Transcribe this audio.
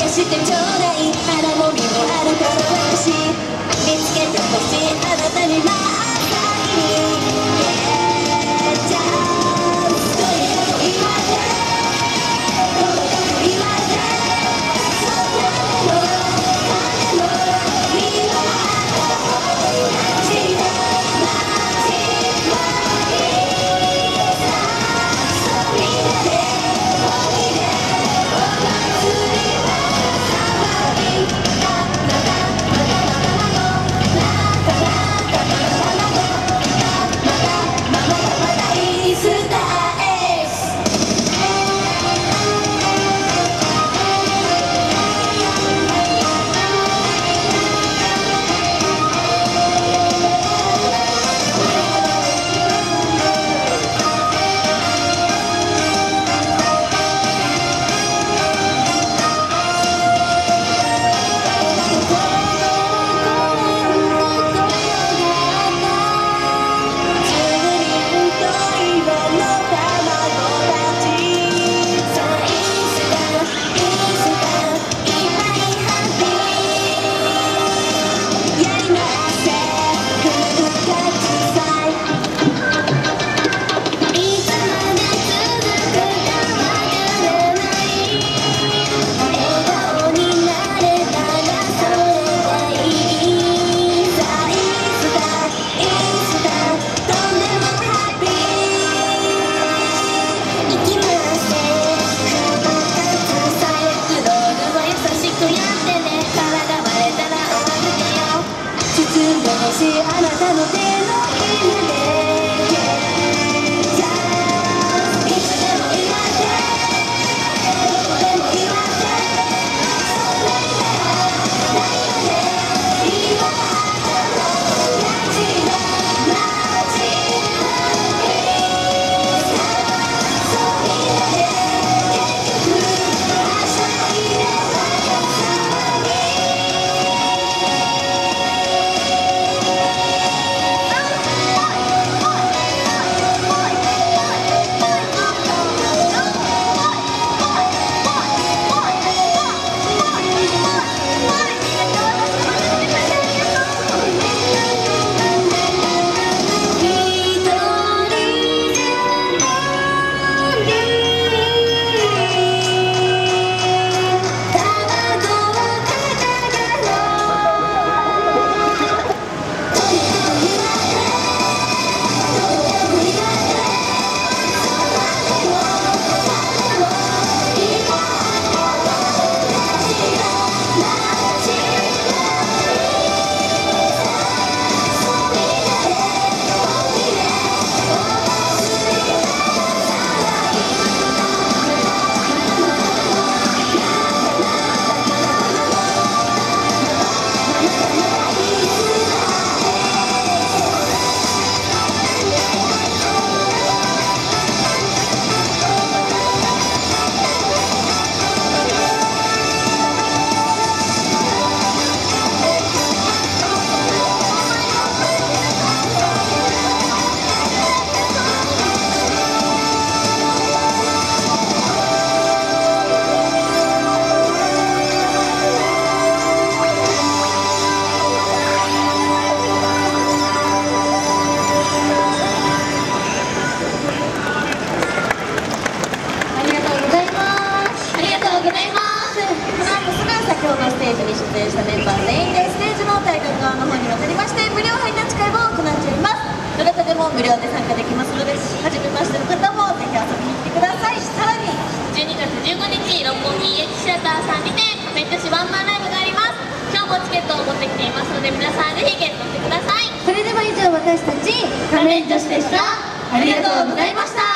してちょうだい。花もみもあるから私見つけてほしい。あなたに真っ先にじゃあどうでも言われどうでも言われそんなもの金も言われ同じだ街はいいさそうみんなでおいでお祭りあなたの手のひらでじゃあいつでも言われどこでも言われそんなにないまで言われ同じだ街はいいさそうみんなで結局はしゃいで騒ぎステージに出演したメンバー全員でステージの対角側の方に渡りまして無料ハイタッチ会を行っております。どなたでも無料で参加できますので初めましての方もぜひ遊びに来てください。さらに 12月15日六本木駅シアターさんにて仮面女子ワンマンライブがあります。今日もチケットを持ってきていますので皆さんぜひゲットしてください。 それでは以上私たち仮面女子でした。ありがとうございました。